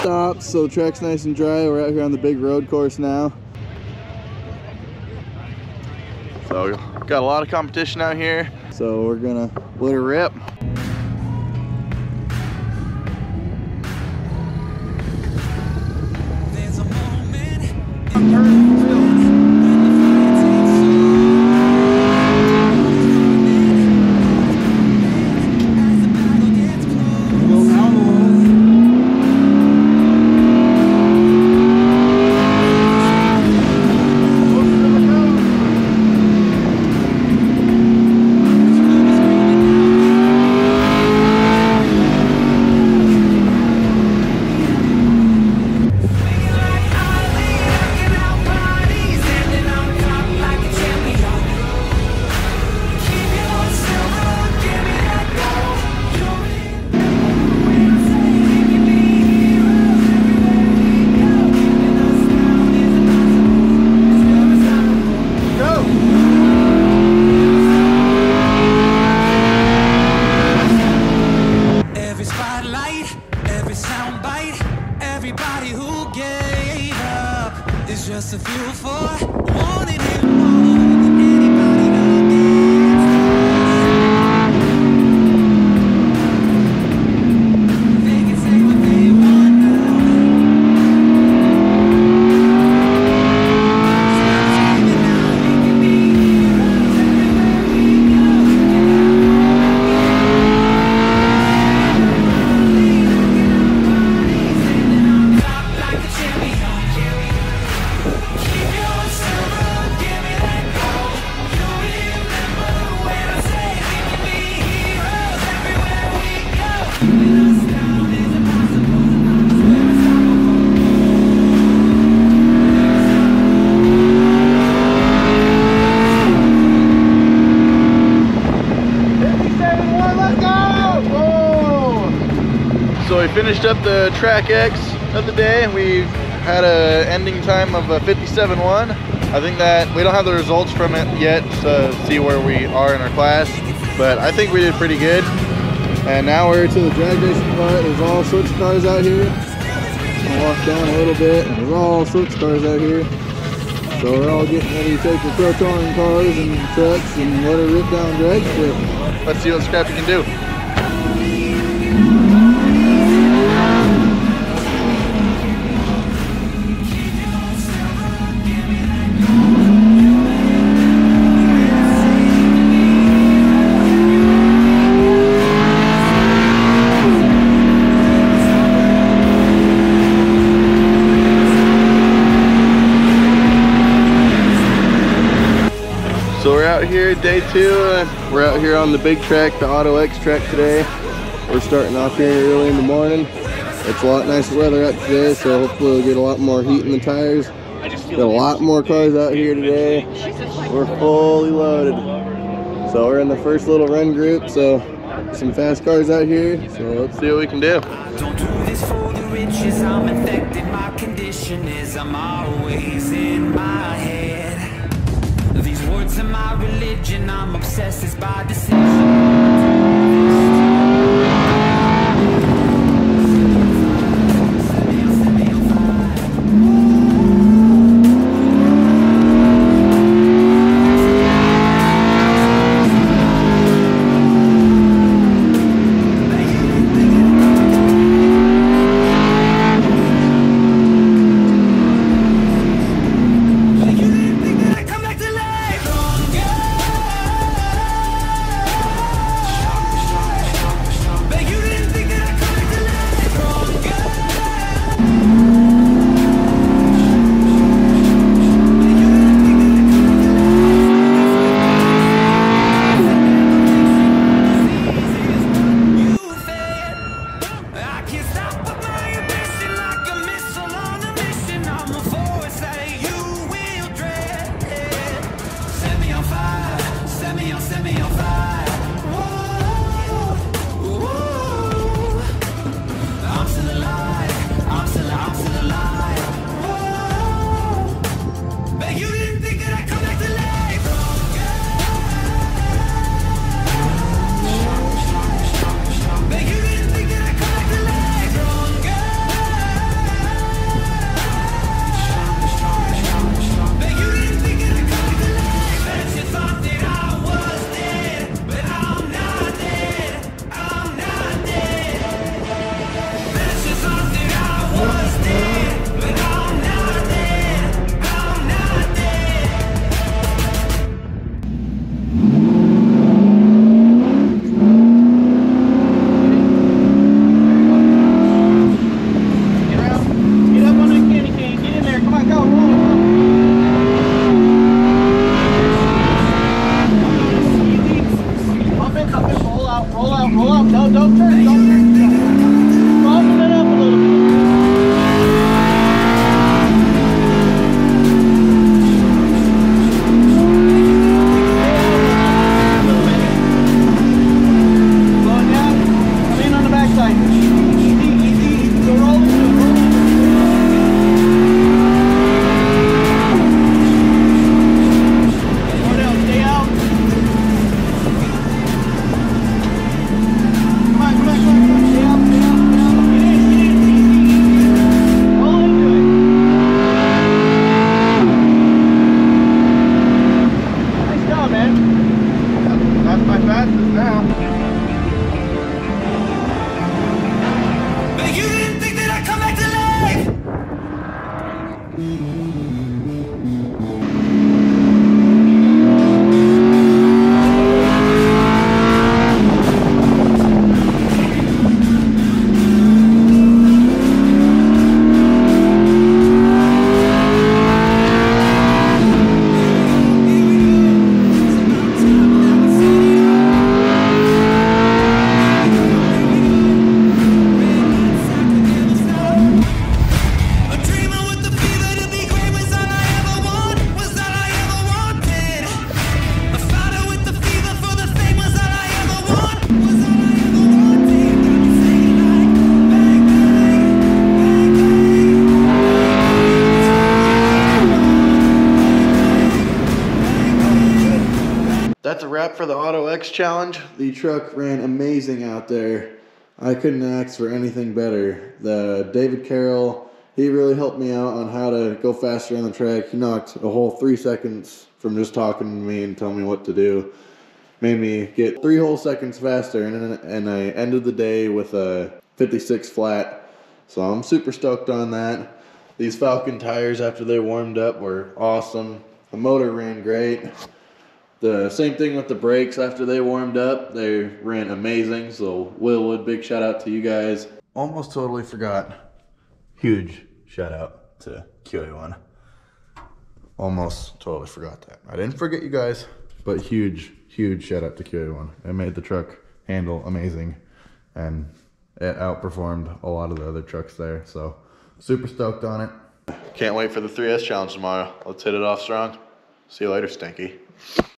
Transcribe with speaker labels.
Speaker 1: stopped, so the track's nice and dry. We're out here on the big road course now. So got a lot of competition out here, so we're gonna let her rip.
Speaker 2: Just a feel for wanting it more than anybody who they can say what they want now.
Speaker 1: So we finished up the Track X of the day. We had an ending time of 57.1. I think that we don't have the results from it yet to see where we are in our class, but I think we did pretty good. And now we're to the drag racing part. There's all sorts of cars out here. I'll walk down a little bit. There's all sorts of cars out here. So we're all getting ready to take the Pro Touring cars and trucks and let her rip down drag strip. Let's see what Scrappy can do. So we're out here day 2, we're out here on the big track, the Auto X track today. We're starting off here early in the morning. It's a lot nicer weather out today, so hopefully we'll get a lot more heat in the tires. Got a lot more cars out here today. We're fully loaded. So we're in the first little run group, so some fast cars out here, so let's see what we can do.
Speaker 2: Don't do this for the riches, I'm infected, my condition is I'm always in my head. These words are my religion, I'm obsessed, it's by decision.
Speaker 1: wrap for the Auto X challenge. The truck ran amazing out there. I couldn't ask for anything better. The David Carroll, he really helped me out on how to go faster on the track. He knocked a whole 3 seconds from just talking to me and telling me what to do. Made me get 3 whole seconds faster, and I ended the day with a 56 flat. So I'm super stoked on that. These Falken tires after they warmed up were awesome. The motor ran great. The same thing with the brakes after they warmed up. They ran amazing. So Willwood, big shout out to you guys. Almost totally forgot. Huge shout out to QA1. Almost totally forgot that. I didn't forget you guys, but huge shout out to QA1. It made the truck handle amazing, and it outperformed a lot of the other trucks there. So super stoked on it. Can't wait for the 3S challenge tomorrow. Let's hit it off strong. See you later, Stinky.